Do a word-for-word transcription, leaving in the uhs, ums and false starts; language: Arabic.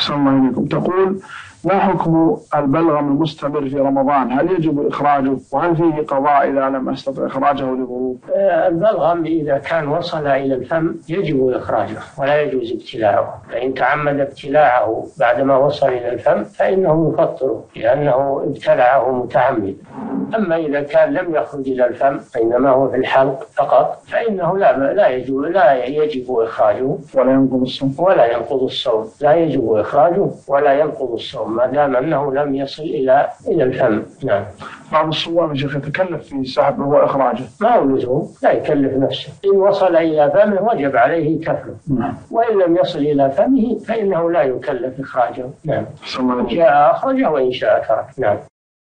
أحسن الله إليكم. تقول: ما حكم البلغم المستمر في رمضان؟ هل يجب إخراجه؟ وهل فيه قضاء إذا لم أستطع إخراجه لظروف؟ البلغم إذا كان وصل إلى الفم يجب إخراجه ولا يجوز ابتلاعه، فإن تعمد ابتلاعه بعدما وصل إلى الفم فإنه يفطره لأنه ابتلعه متعمد. أما إذا كان لم يخرج إلى الفم إنما هو في الحلق فقط فإنه لا لا يجب لا يجب إخراجه ولا ينقض الصوم ولا ينقض الصوم لا يجب إخراجه ولا ينقض الصوم ما دام أنه لم يصل إلى إلى الفم. نعم. بعض الصوام شيخ يتكلف في سحبه وإخراجه. ما هو لزوم، لا يكلف نفسه، إن وصل إلى فمه وجب عليه كفله. نعم. وإن لم يصل إلى فمه فإنه لا يكلف إخراجه. نعم. إن شاء أخرجه وإن شاء ترك. نعم.